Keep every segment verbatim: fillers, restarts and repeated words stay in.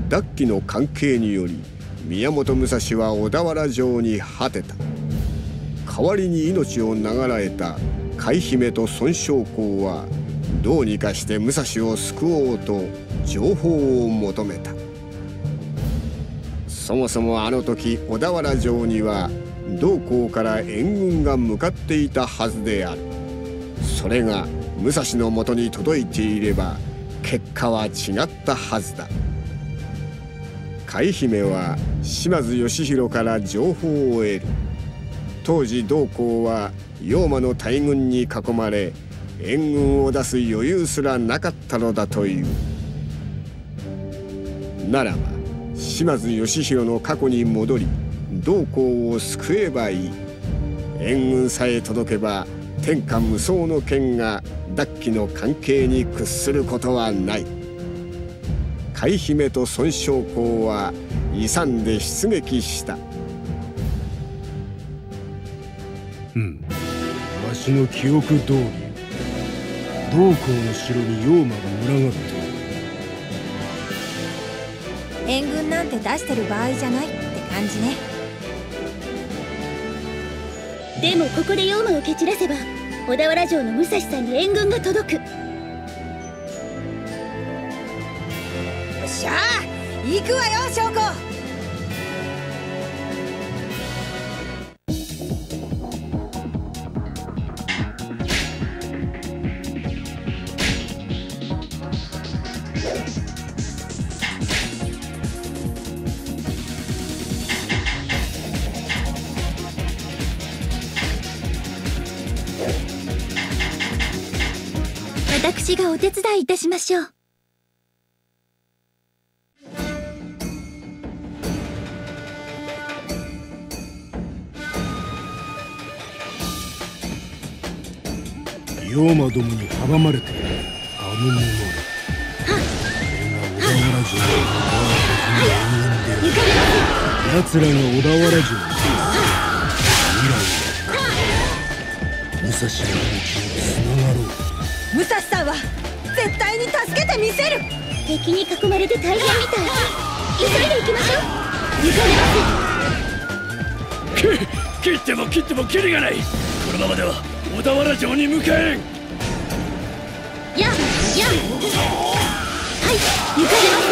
奪鬼の関係により宮本武蔵は小田原城に果てた。代わりに命を長らえた海姫と孫将校はどうにかして武蔵を救おうと情報を求めた。そもそもあの時小田原城には同校から援軍が向かっていたはずである。それが武蔵のもとに届いていれば結果は違ったはずだ。海姫は島津義弘から情報を得る。当時同校は妖魔の大軍に囲まれ援軍を出す余裕すらなかったのだという。ならば島津義弘の過去に戻り同校を救えばいい。援軍さえ届けば天下無双の剣が奪鬼の関係に屈することはない。海姫と孫将校は勇んで出撃した。 うん、わしの記憶通り同校の城に妖魔が群がっている。援軍なんて出してる場合じゃないって感じね。 でもここで妖魔を蹴散らせば小田原城の武蔵さんに援軍が届く。よっしゃー、行くわよ将校。 私がお手伝いいたしましょう。 妖魔どもに阻まれているあの者。これが小田原城の援軍である。奴らが小田原城に未来は武蔵の命をつながろう。 武蔵さんは絶対に助けてみせる。 敵に囲まれて大変みたい。急いで行きましょう。行かれます。 切っても切ってもキリがない。このままでは小田原城に向かえん。 ややはい、行か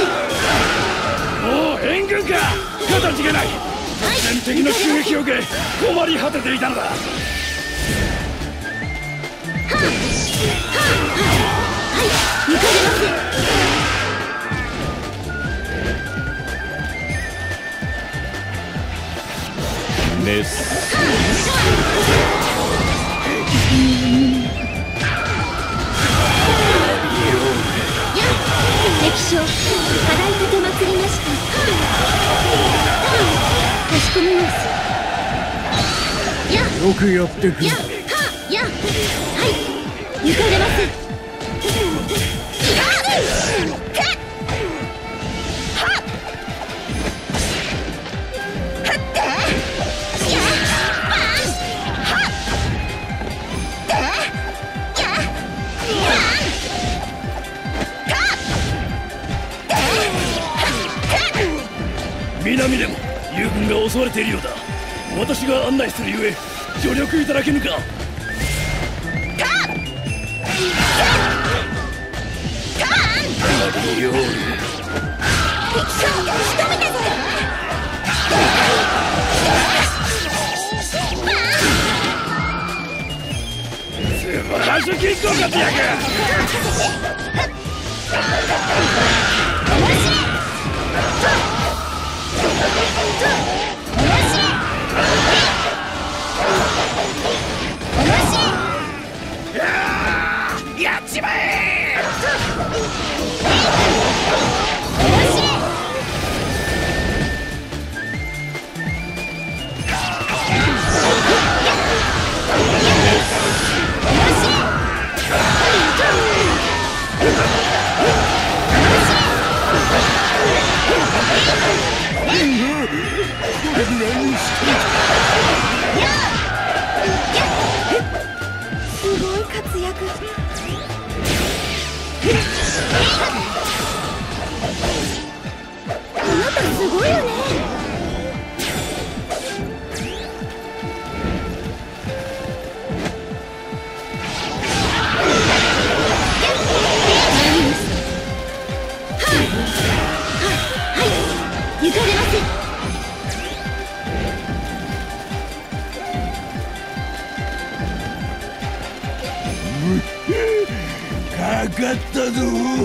れます。もう援軍か。形がない。突然敵の襲撃を受け困り果てていたのだ。 はい、行かれます。 メス。 敵将、課題立てまつりました。かしこみます。やよくやってくる。 ややはい、行かれます。 南でも友軍が襲われているようだ。私が案内するゆえ助力いただけぬか。素晴らしきご活躍。やっちまえ。 すごい活躍。 すごいよね。行かれません。 かかったぞ。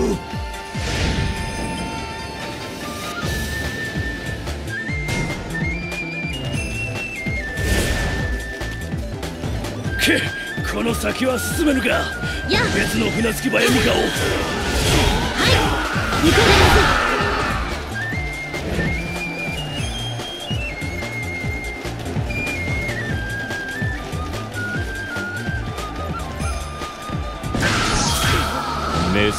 けこの先は進めぬか。 や別の船着き場へ向かおう。 はい行かれません。 メス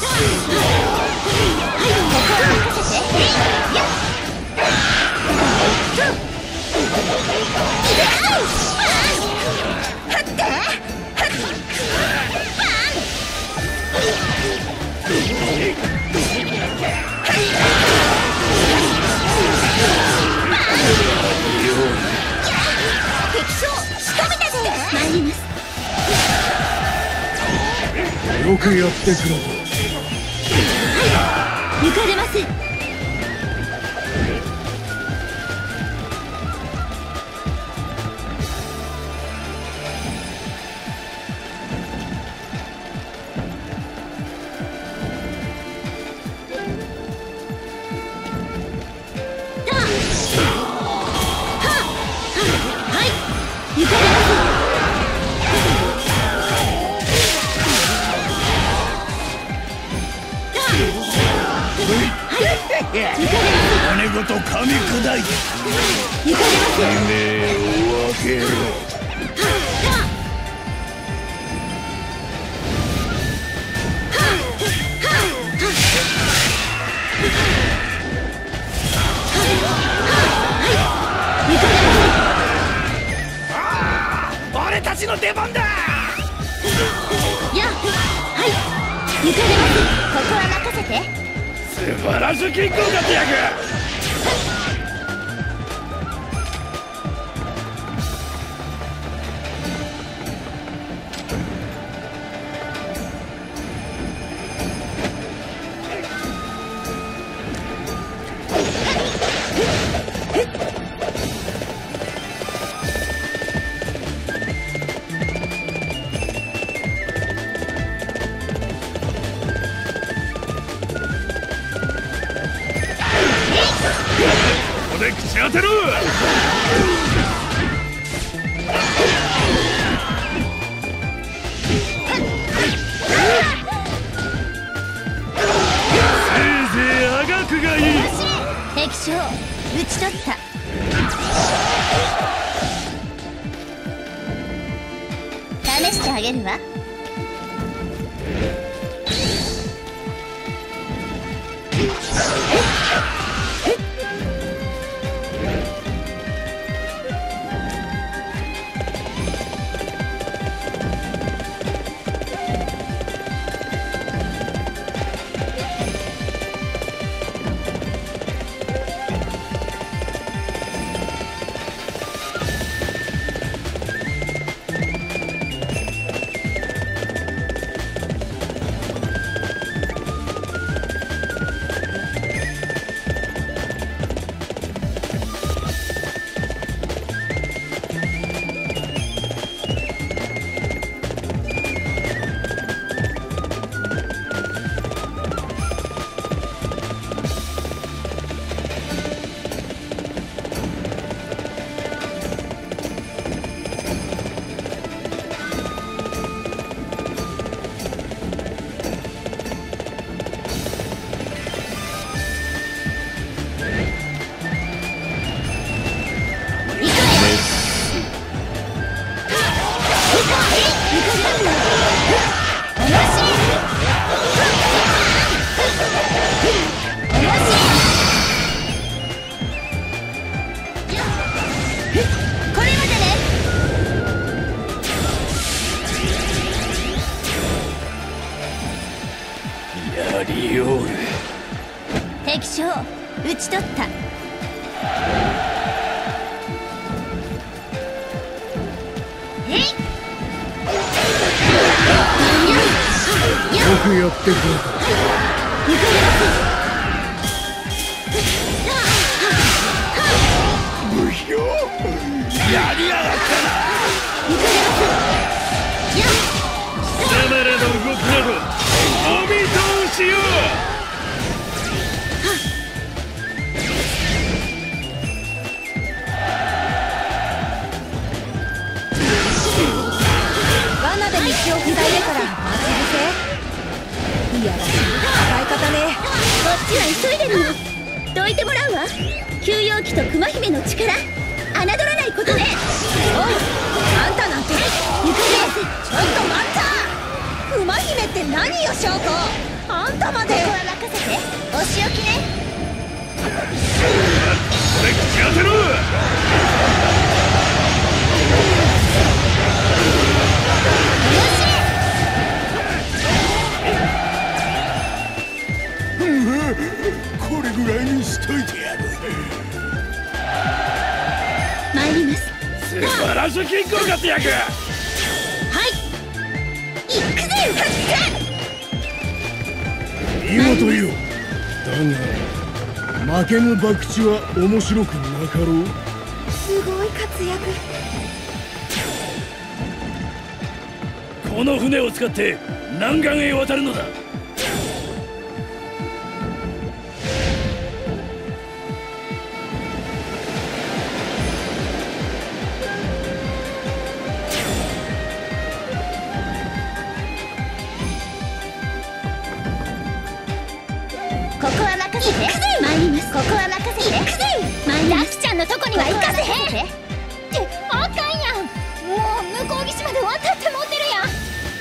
よくやってくれた。 行かれません。 骨ごと噛み砕いて行かれません。 目を開けろ。俺たちの出番だ。 やはい行かれません。ここは任せて。 素晴らしきご活躍。で口当てる。せいぜいあがくがいい。 敵将討ち取った。試してあげるわ。 やりおる。 敵将討ち取った。 よくやってくれた。 無評やりやがったな。貴様らの動きなどお見通しよ。 罠で道を塞いでから待ち伏せ。いや、使い方ね。 こっちは急いでるの。どいてもらうわ。休養期と熊姫の力侮らないことね。 おい、あんたなんて。 ゆかりやす。 ちょっと待った。熊姫って何よ、証拠。あんたまで。 ここは任せて。お仕置きね。 これ聞かせろ。 これぐらいにしといてやる。 参ります。 素晴らしきご活躍。 はい、行くぜ。 見事よ。だが負けぬ博打は面白くなかろう。 すごい活躍。 この船を使って南岸へ渡るのだ。 ここは任せて。参ります。ここは任せて。参ります。ラキちゃんのとこには行かせへんってあかんやん。もう向こう岸まで渡って持ってるやん。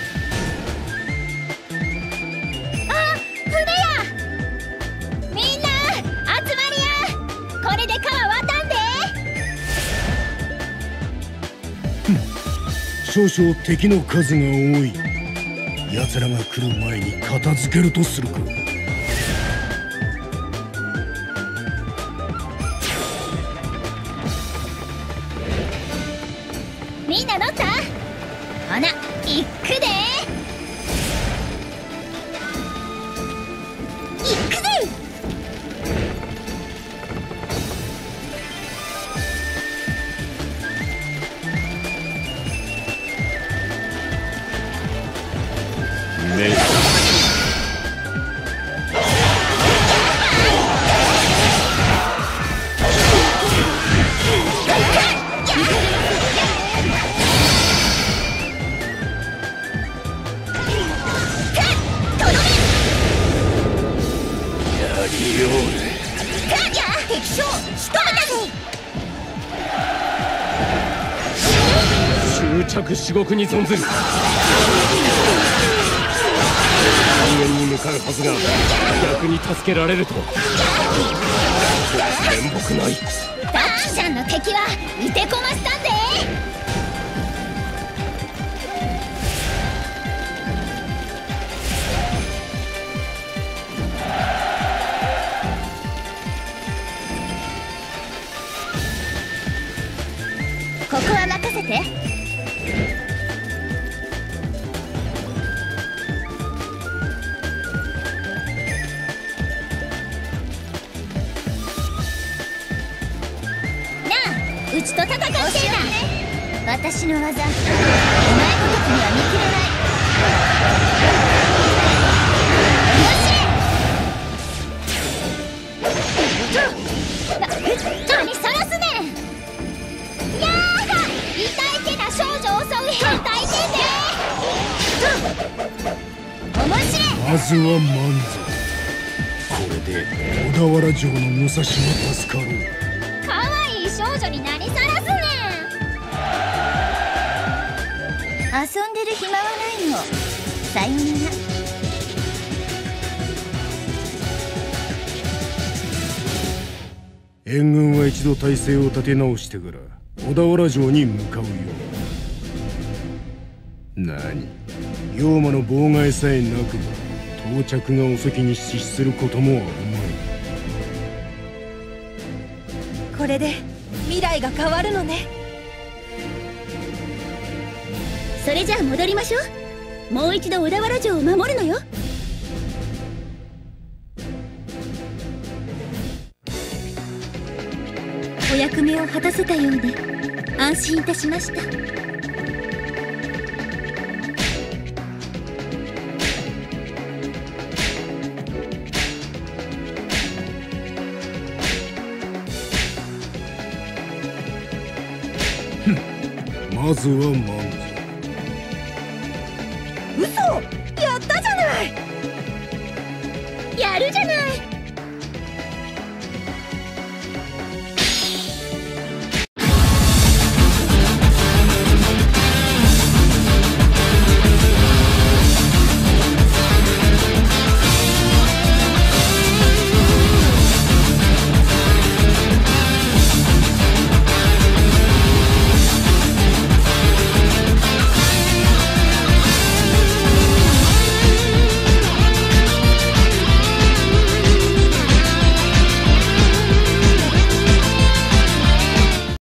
あ、船や。みんな集まりや。これで川渡んで。 少々敵の数が多い。奴らが来る前に片付けるとするか。 みんな乗った？ほな、行くで。行くぜ。 ね。 執着至極に存ずる。人間に向かうはずが逆に助けられるとは面目ない。 ダッキちゃんの敵はいてこましたんで。ここは任せて。うちと戦っていな。私の技、お前ごときには見切れない。よし。何さらすねん。やーが痛いけな少女を襲う変態犬で。面白い。 まずは満足。これで小田原城の武蔵も助かろう。 少女に何さらすねん。遊んでる暇はないの。さようなら。 援軍は一度態勢を立て直してから小田原城に向かうよう。何、妖魔の妨害さえなくば到着が遅きに失することもあるまい。 これで未来が変わるのね。 それじゃあ戻りましょう。もう一度小田原城を守るのよ。お役目を果たせたようで安心いたしました。 まずは